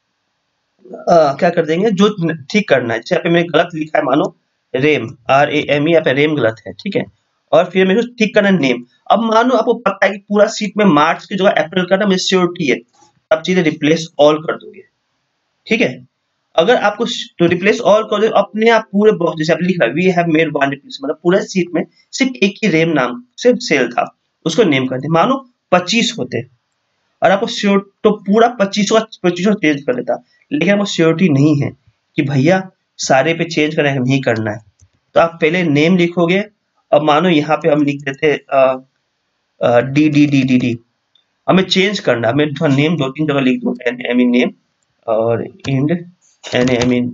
आ, क्या कर देंगे जो ठीक करना है। जैसे यहाँ पे मैंने गलत लिखा है, मानो रेम, आर ए एम ई, यहाँ पे रेम गलत है, ठीक है। और फिर मेरे को ठीक करना है नेम। अब मानो आपको पता है कि पूरा सीट में मार्च की जगह अप्रैल करना मुझे श्योरिटी है, आप चीजें रिप्लेस ऑल कर दोगे, ठीक है। अगर आपको तो रिप्लेस ऑल कर दो, अपने आप पूरे बॉक्स, जैसे आप लिख रहा है we have made one replace, मतलब पूरे सीट में सिर्फ एक ही रेम नाम से सेल था, उसको नेम कर दे। मानो पच्चीस होते और आपको श्योर तो पूरा पच्चीस पच्चीस चेंज कर लेता, लेकिन आपको श्योरिटी नहीं है कि भैया सारे पे चेंज करना है नहीं करना है, तो आप पहले नेम लिखोगे। अब मानो यहाँ पे हम लिख देते D D D D D, हमें चेंज करना, मैं थोड़ा नेम दो तीन जगह लिख दूँ, एन एम इन नेम और इंड एन एम इन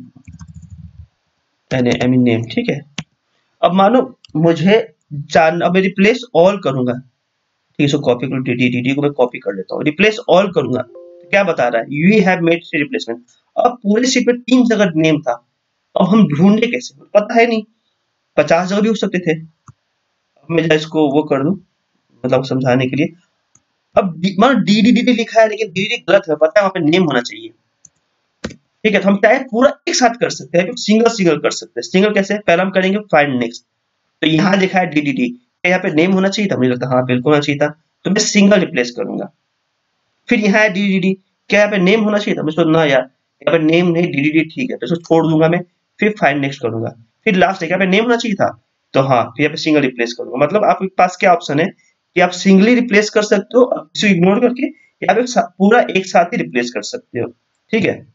एन एम इन नेम, ठीक है। अब मानो मुझे जान, अब मैं रिप्लेस ऑल करूंगा, ठीक है। सो कॉपी करो, डी डी डी को मैं कॉपी कर लेता हूँ, रिप्लेस ऑल करूंगा तो क्या बता रहा है, यू हैव मेड रिप्लेसमेंट। अब पूरे सीट में तीन जगह नेम था, अब हम ढूंढे कैसे, पता है नहीं, पचास जगह भी हो सकते थे। अब मैं इसको वो कर दूं, मतलब समझाने के लिए। अब मानो डी डी डी लिखा है, लेकिन डी डी गलत है, पता है वहां पे नेम होना चाहिए, ठीक है। तो हम चाहे पूरा एक साथ कर सकते हैं, सिंगल सिंगल कर सकते हैं। सिंगल कैसे, पहले हम करेंगे फाइंड नेक्स्ट, तो यहाँ लिखा है डी डी डी, यहाँ पे नेम होना चाहिए था, मुझे लगता है हाँ बिल्कुल होना चाहिए था, तो मैं सिंगल रिप्लेस करूंगा। फिर यहाँ है डी डी डी, क्या यहाँ पे नेम होना चाहिए था, मुझे ना यार यहाँ पे नेम नहीं, डी डी डी ठीक है, तो इसको छोड़ दूंगा मैं। फिर फाइंड नेक्स्ट करूंगा, फिर लास्ट यहाँ पे नेम होना चाहिए था, तो हाँ फिर यहाँ पे सिंगल रिप्लेस करूंगा। मतलब आपके पास क्या ऑप्शन है कि आप सिंगली रिप्लेस कर सकते हो, इसे इग्नोर करके यहाँ पे पूरा एक साथ ही रिप्लेस कर सकते हो, ठीक है।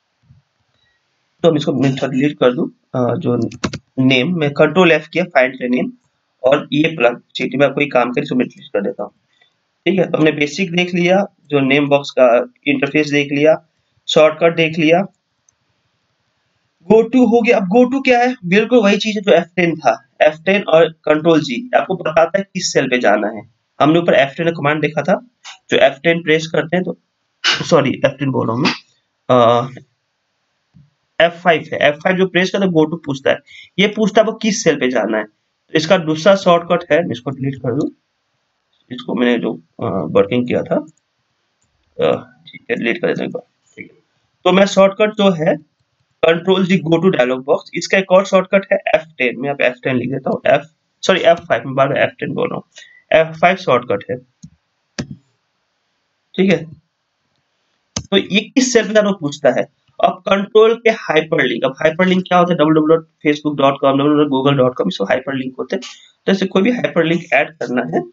तो हम इसको मैं डिलीट कर दूं, जो नेम में कंट्रोल एफ किया, फाइंड से नेम, और ये प्लग सीटी में कोई काम करे, इसको मैं डिलीट कर देता हूँ, ठीक है। तो हमने बेसिक देख लिया, जो नेम बॉक्स का इंटरफेस देख लिया, शॉर्टकट देख लिया, गो टू हो गया। अब गो टू क्या है, बिल्कुल वही चीज है जो एफ टेन था, एफ टेन और कंट्रोल जी आपको बताता है किस सेल पे जाना है। हमने ऊपर एफ टेन का कमांड देखा था, जो एफ टेन प्रेस करते हैं तो, सॉरी एफ टेन बोल रहा हूँ मैं, एफ फाइव है, एफ फाइव जो प्रेस करते गो टू पूछता है, ये पूछता है वो किस सेल पे जाना है। तो इसका दूसरा शॉर्टकट है, मैं इसको डिलीट कर दूं, इसको मैंने जो वर्किंग किया था, ठीक है डिलीट कर देता हूं एक बार, ठीक है। तो मैं शॉर्टकट जो है control G go to dialog box, इसका एक और शॉर्टकट है एफ टेन, मैं यहाँ पे एफ टेन लिख देता हूँ, एफ सॉरी एफ फाइव, मैं बार बार एफ टेन बोल रहा हूँ, एफ फाइव शॉर्टकट है, ठीक है। तो ये किस सेल पे जाना पूछता है। अब कंट्रोल के हाइपरलिंक, अब हाइपरलिंक क्या होता है, W W W dot Facebook dot com, W W W dot Google dot com, इसको हाइपरलिंक होते हैं। तो ऐसे कोई भी हाइपरलिंक ऐड करना है,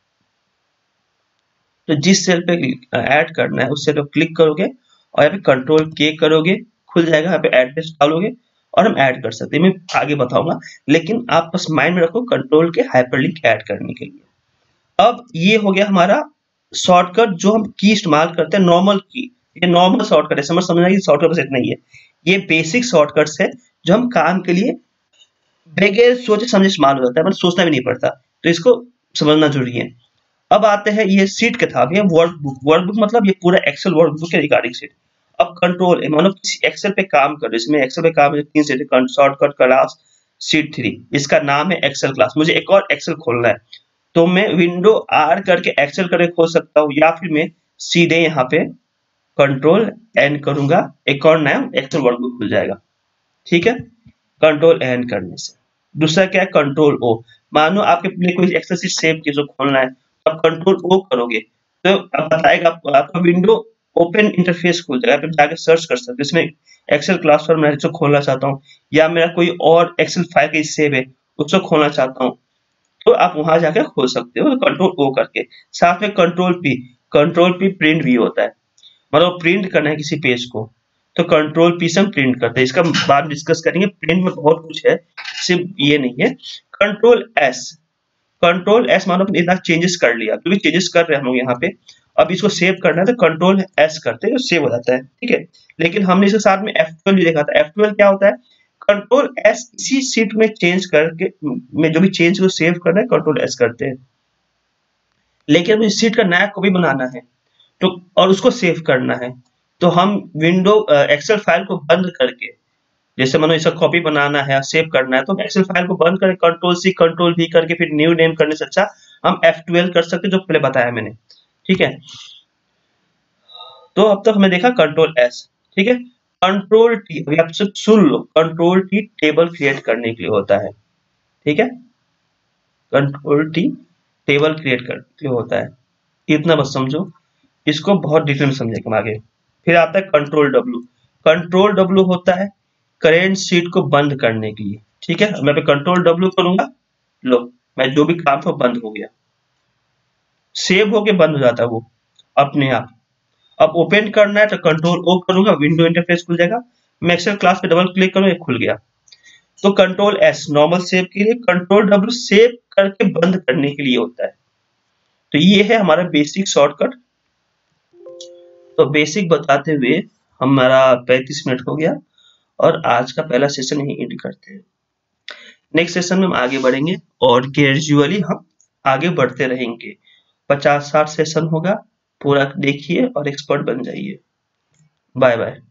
तो जिस सेल पे ऐड करना है उस सेल पे क्लिक करोगे और यहाँ पे कंट्रोल के करोगे, खुल जाएगा, यहाँ पे एड्रेस डालोगे और हम ऐड कर सकते हैं। मैं आगे बताऊंगा, लेकिन आप बस माइंड में रखो कंट्रोल के हाइपरलिंक ऐड करने के लिए। अब ये हो गया हमारा शॉर्टकट, जो हम की इस्तेमाल करते हैं, नॉर्मल की, ये नॉर्मल शॉर्टकट है, समझ समझना कि शॉर्टकट बस इतना ही है। ये बेसिक शॉर्टकट्स है जो हम काम के लिए बगैर सोचे समझे इस्तेमाल हो जाता है, मतलब सोचना भी नहीं पड़ता, तो इसको समझना जरूरी है। अब आते हैं, ये सीट के था, ये वर्कबुक, वर्कबुक मतलब ये पूरा एक्सेल वर्कबुक के रिगार्डिंग सीट। अब कंट्रोल, मानो किसी एक्सेल पे काम कर रहे, इसमें एक्सेल पे काम तीन sheet, shortcut class sheet three, इसका नाम है एक्सेल क्लास, मुझे एक और एक्सेल खोलना है, तो मैं विंडो आर करके एक्सेल करके खोल सकता हूँ, या फिर मैं सीधे यहाँ पे कंट्रोल एन करूंगा, एक और नया एक्सेल वर्कबुक खुल जाएगा, ठीक है, कंट्रोल एन करने से। दूसरा क्या है, कंट्रोल ओ, मानो आपके अपने कोई एक्सेल शीट सेव की जो खोलना है, तो आप कंट्रोल ओ करोगे तो अब बताएगा आपको, आपका विंडो ओपन इंटरफेस खुल जाएगा, आप जाके सर्च कर सकते हो, इसमें एक्सेल क्लास फॉर्म मैं जो खोलना चाहता हूँ, या मेरा कोई और एक्सेल फाइल की सेव है उसको खोलना चाहता हूँ, तो आप वहां जाकर खोल सकते हो कंट्रोल ओ करके। साथ में control P, control P print भी होता है, मतलब प्रिंट करना है किसी पेज को, तो कंट्रोल पी से हम प्रिंट करते हैं, इसका बाद डिस्कस करेंगे, प्रिंट में बहुत कुछ है, सिर्फ ये नहीं है। कंट्रोल एस, कंट्रोल एस मानो इतना चेंजेस कर लिया, जो भी चेंजेस कर रहे हैं हम लोग यहाँ पे, अब इसको सेव करना है तो कंट्रोल एस करते हैं, सेव हो जाता है, ठीक है। लेकिन हमने इसके साथ में एफ ट्वेल्व भी देखा था, एफ ट्वेल्व क्या होता है, कंट्रोल एस इसी सीट में चेंज करके में जो भी चेंज को सेव करना है कंट्रोल एस करते हैं। लेकिन अब इस सीट का नया कॉपी बनाना है तो और उसको सेव करना है तो हम विंडो एक्सेल फाइल को बंद करके, जैसे मानो इसका कॉपी बनाना है सेव करना है तो एक्सेल फाइल को बंद करके कंट्रोल सी कंट्रोल वी करके फिर न्यू नेम करने से अच्छा हम एफ ट्वेल्व कर सकते जो पहले बताया मैंने। ठीक है, तो अब तक हमने देखा कंट्रोल एस। ठीक है, कंट्रोल टी अभी आप सब सुन लो, कंट्रोल टी टेबल क्रिएट करने के लिए होता है। ठीक है, कंट्रोल टी टेबल क्रिएट करने के लिए होता है, इतना बस समझो, इसको बहुत डिटेल में समझेंगे आगे। फिर आता है कंट्रोल डब्ल्यू। कंट्रोल डब्ल्यू होता है करेंट सीट को बंद करने के लिए। ठीक है, मैं पे कंट्रोल डब्ल्यू करूंगा, लो मैं जो भी काम था बंद हो गया, सेव होके बंद हो जाता है वो अपने आप। अब ओपन करना है तो कंट्रोल ओ करूंगा, विंडो इंटरफेस खुल जाएगा, मैं एक्सेल क्लास पे डबल क्लिक करूंगा, खुल गया। तो कंट्रोल एस नॉर्मल सेव के लिए, कंट्रोल डब्ल्यू सेव करके बंद करने के लिए होता है। तो ये है हमारा बेसिक शॉर्टकट। तो बेसिक बताते हुए हमारा पैंतीस मिनट हो गया और आज का पहला सेशन यही एंड करते हैं। नेक्स्ट सेशन में हम आगे बढ़ेंगे और ग्रेजुअली हम आगे बढ़ते रहेंगे। पचास साठ सेशन होगा, पूरा देखिए और एक्सपर्ट बन जाइए। Bye bye.